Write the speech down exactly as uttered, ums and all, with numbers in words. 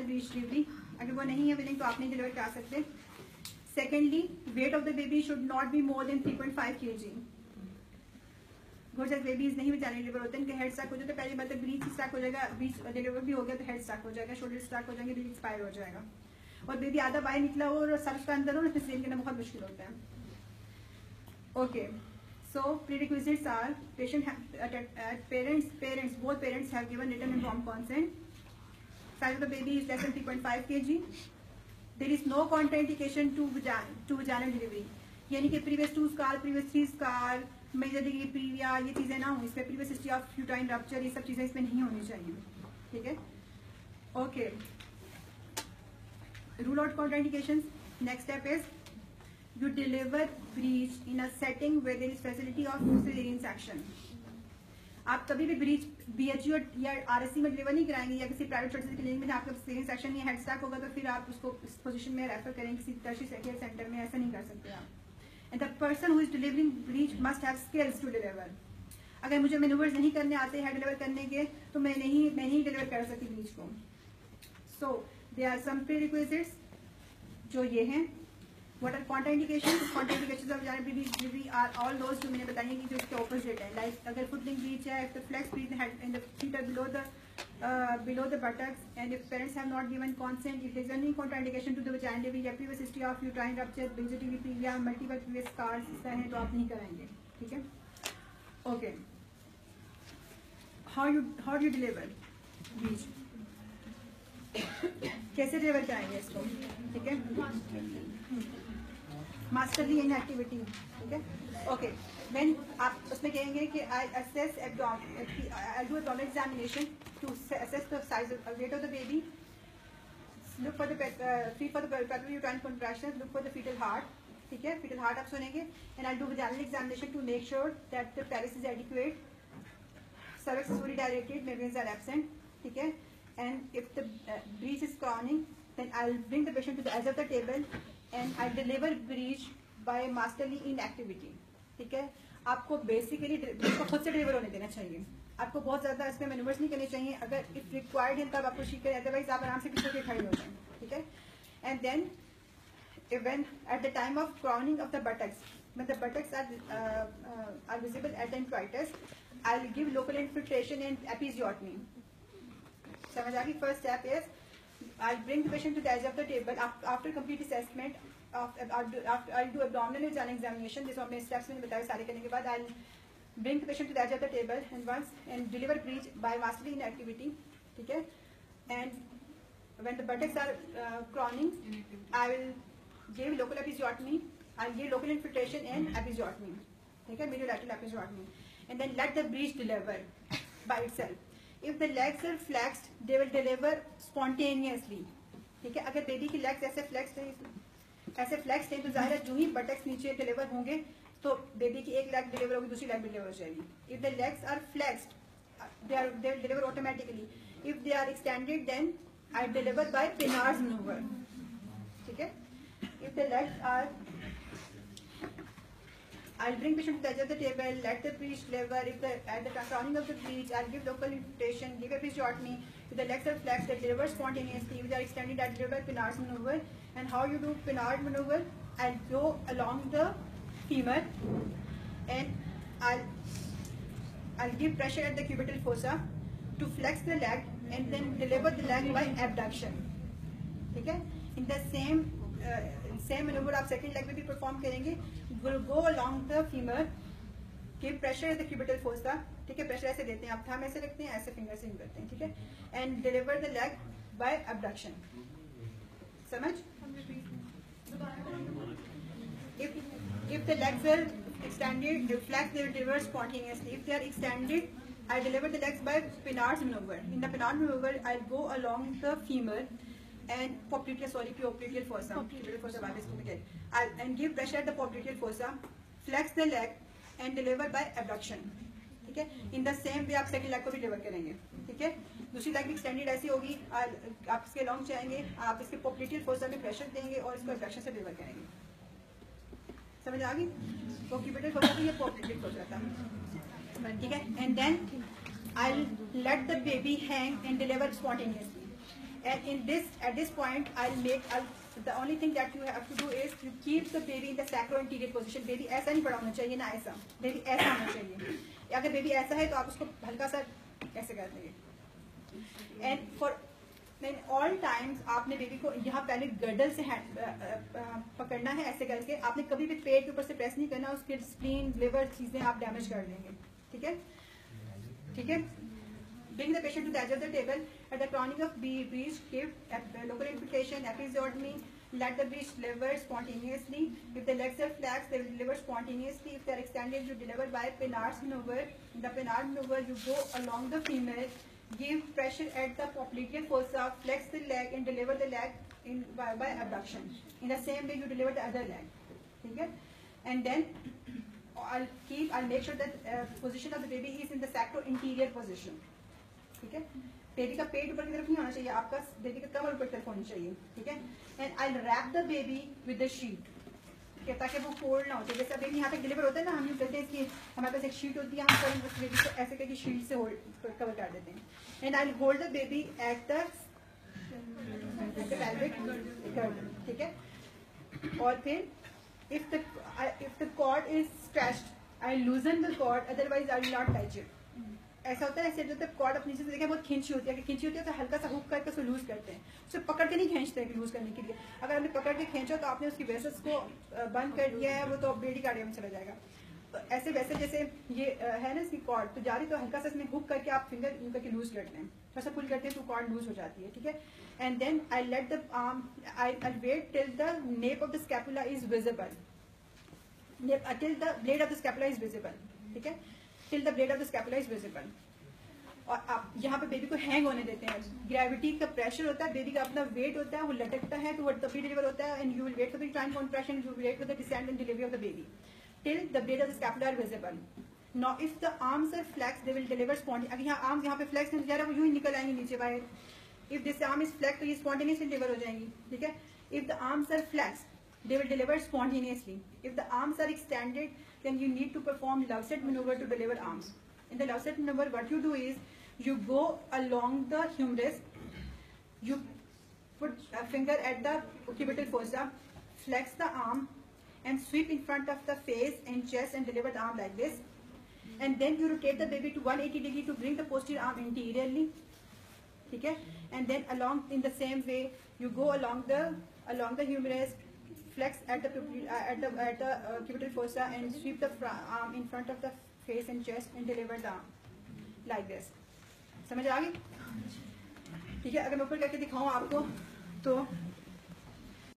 Breach delivery. अगर वो नहीं है विलिंग तो आप नहीं डिलीवर करा सकते. Secondly, weight of the baby should not be more than three point five K G. बहुत सारे बेबीज नहीं बेचारे डिलीवर होते हैं, इनके हेड स्टक हो जाता है. पहले मतलब ब्रीच स्टक हो जाएगा, ब्रीच डिलीवर भी हो गया तो हेड स्टक हो जाएगा, शोल्डर स्टक हो जाएंगे, ब्रीच एक्सपायर हो जाएगा. और बेबी आधा बाहर निकला हो और सर का अंदर हो, उसमें सेल करना बहुत मुश्किल होता है. Okay, so prerequisites are patient have, uh, uh, parents parents both parents have given written informed consent. Size of the baby is less than three point five kilograms. There is no contraindication to vaginal to vaginal delivery. यानी कि previous two scar, previous three scar, major degree previa, ये चीजें ना हो इसमें, previous history of uterine rupture, ये सब चीजें इसमें नहीं होनी चाहिए. ठीक है? Okay. Rule out contraindications. Next step is you deliver breech in a setting where there is facility of cesarean section. आप कभी भी ब्रीच बीएचयू या आरएससी में डिलीवर नहीं कराएंगे या किसी प्राइवेट सर्जरी क्लिनिक में आपका cesarean सेक्शन या हेड स्टैक होगा तो फिर आप उसको इस पोजीशन में रेफर करेंगे किसी टर्शियरी केयर सेंटर में. ऐसा नहीं कर सकते आप. And the person who is delivering breech must have skills to deliver. अगर मुझे मैनूवर्स नहीं करने आते हैं डिलीवर करने के तो मैं नहीं मैं नहीं डिलीवर कर सकती ब्रीच को. सो देयर आर सम प्रीरिक्विजिट्स जो ये हैं. What are contraindications? Contraindications of vaginal delivery are all those जो मैंने बताई कि जो इसके opposite है. Like अगर footling breech है, if the flex breech and the feet are below the uh, below the buttocks, and if parents have not given consent, if there is any contraindication to the vaginal delivery, या previous history of uterine rupture, major degree previa, multiple previous scars इस तरह है तो आप नहीं कराएंगे. ठीक है? Okay. How you how do you deliver breech? कैसे डिलीवर कराएंगे इसको? ठीक है? Masterly inactivity. ठीक है? ओके. व्हेन आप उसमें कहेंगे कि I assess abdomen, I do abdominal examination to assess the size of weight of the baby, look for the feel for the pelvic uterine contractions, look for the foetal heart. ठीक है? Foetal heart आप सुनेंगे. And I do vaginal examination to make sure that the pelvis is adequate, cervix is fully dilated, membranes are absent. ठीक है? And if the uh, breech is crowning, then I'll bring the patient to the edge of the table and I'll deliver breech by masterly inactivity. ठीक है? आपको basically breach को खुद से deliver होने देना चाहिए. आपको बहुत ज्यादा इसमें मैनूवर्स नहीं करने चाहिए. अगर इफ रिक्वायर्ड है तब आपको ठीक करें, अदरवाइज आप आराम से किसी के खड़े हो जाएं. ठीक है? And then when at the time of crowning of the buttocks, when the buttocks are uh, uh, are visible at the introitus, I'll give local infiltration and episiotomy. समझ आ गई? First step is I bring the patient to the edge of the table after complete assessment of I do abdominal vaginal examination. जिसमें अपने steps मैंने बताए सारे करने के बाद I bring the patient to the edge of the table and once and deliver breech by masterly inactivity. ठीक है? And when the buttocks are crowning I will give local episiotomy, I give local infiltration and episiotomy. ठीक है? Mediolateral episiotomy. And then let the breech deliver by itself. If the legs are flexed, they will deliver spontaneously. ठीक है? अगर baby की legs ऐसे flexed हैं, ऐसे flexed हैं तो जाहिर है जो ही buttocks नीचे डिलीवर होंगे तो बेबी की एक लेग डिलीवर होगी, दूसरी लेग डिलीवर हो जाएगी. If the legs are flexed, they are they will deliver automatically. If they are extended, then I deliver by Pinard's maneuver. ठीक है? If the legs are I'll bring patient to the edge of the table, let the breech deliver. If the at the crowning of the breech, I'll give local infiltration, give episiotomy. If the legs are flexed, they deliver spontaneously. If they are extended, I'll deliver Pinard's maneuver. And how you do Pinard maneuver? I'll go along the femur, and I'll I'll give pressure at the cubital fossa to flex the leg, and then deliver the leg by abduction. ठीक है? In the same same manoeuvre आप second leg में भी perform करेंगे. Will go along the femur, give pressure at the cubital fossa. ठीक है? Pressure ऐसे देते हैं, आप थंब ऐसे रखते हैं, ऐसे फिंगर से करते हैं. ठीक है? And deliver the leg by abduction. समझ? if if the legs are extended, reflex, they will deliver spontaneously. If they are extended, I deliver the legs by Pinard's maneuver. In the Pinard maneuver, I'll go along the femur and popliteal, sorry, popliteal fossa. Popliteal fossa, I'll and give pressure at the popliteal fossa, flex the leg and deliver by abduction. ठीक है? In the same way आप second leg को भी deliver करेंगे. ठीक है? दूसरी leg भी एक्सटेंडेड ऐसी होगी, आप इसके लॉन्ग जाएंगे, आप इसके पोप्लिटियल फोसा में प्रेशर देंगे और इसको एब्डक्शन से डिलीवर करेंगे. समझ आ गई? पोप्लिटियल फोसा तो ये पोप्लिटियल फोसा था. ठीक है? And then I'll let the baby hang and deliver spontaneously. And in this, at this point, I'll make, I'll, the only thing that you have to do is you keep the baby in the sacroanterior position. Baby ऐसा नहीं पड़ा होना चाहिए ना ऐसा, baby ऐसा होना चाहिए. अगर baby ऐसा है तो आप उसको हल्का सा ऐसे कर देंगे. And for in all times आपने बेबी को यहाँ पहले गर्डल से हैंड पकड़ना है ऐसे करके. आपने कभी भी पेट के ऊपर से प्रेस नहीं करना, उसके स्प्लीन लिवर चीजें आप डैमेज कर देंगे. ठीक है, ठीक है. Bring the patient to the edge of the table. At the crowning of the breech, give local infiltration, episiotomy. Let the breech deliver spontaneously. If the legs are flexed, they will deliver spontaneously. If they are extended, you deliver by Pinard's maneuver. In the Pinard maneuver, you go along the female, give pressure at the popliteal fossa, flex the leg, and deliver the leg in by, by abduction. In the same way, you deliver the other leg. Okay? And then I'll keep. I'll make sure that uh, position of the baby is in the sacroanterior position. ठीक है. Baby का पेट ऊपर की तरफ नहीं होना चाहिए, आपका बेबी का कमर ऊपर की तरफ होनी चाहिए. ठीक है. And I wrap the baby with the sheet, ताकि वो फोल्ड ना हो. जैसे बेबी यहाँ तक डिलीवर होता है ना, हम यूँ कहते हैं कि हमारे पास एक शीट होती है, हम उस बेबी को ऐसे करके शीट से होल्ड कवर कर देते हैं. And I hold the baby at the pelvic girdle. ठीक है. और फिर if the if the cord is stretched, I loosen the cord, otherwise I will not touch it. ऐसा होता है, ऐसे जब तक कॉर्ड अपनी चीज देखें बहुत खींची होती है, कि खींची होती है तो हल्का सा हुक करके उसको लूज करते हैं. उसे पकड़ के नहीं खींचते हैं लूज करने के लिए. अगर आपने पकड़ के खींचो तो आपने उसकी वेसल्स को बंद कर दिया है, वो तो ब्रेडिकार्डियम चला जाएगा. तो ऐसे वैसे जैसे ये है ना इसकी कॉर्ड तो जा रही, तो हल्का सा इसमें हुक करके आप फिंगर यूं करके लूज करते हैं, थोड़ा सा पुल करते हैं तो कॉर्ड लूज हो जाती है. ठीक है. And then I let the arm, I I wait till the nape of the scapula is visible, till the blade of the scapula is visible. ठीक है. Till the blade of the scapula is visible. और आप यहाँ पे baby को hang होने देते हैं. ग्रेविटी का प्रेशर होता है, बेबी का अपना वेट होता है, वो लटकता है, तो वो तभी डिलीवर होता है. And you will wait for the time contraction, you will wait for the descent and delivery of the baby till the blade of the scapula are visible. Now if the arms are flex, they will deliver spontaneous. अगर यहाँ arms यहाँ पे flex नहीं जा रहा, वो यूं ही निकल आएंगे नीचे बाहर. If this arm is flex तो ये स्पॉन्टेनियसली डिलीवर हो जाएंगी. ठीक है. If the arms are flex, they will deliver spontaneously. If the arms are extended, then you need to perform Lowset maneuver to deliver arms. In the Lowset maneuver, what you do is you go along the humerus, you put a finger at the occipital fossa, flex the arm, and sweep in front of the face and chest and deliver the arm like this. And then you rotate the baby to one hundred eighty degree to bring the posterior arm anteriorly. Okay? And then along in the same way, you go along the along the humerus, flex at the uh, at the at the uh, occipital fossa and sweep the arm in front of the face and chest and deliver the arm like this. समझ आ गई? ठीक है. अगर मैं ऊपर करके दिखाऊं आपको तो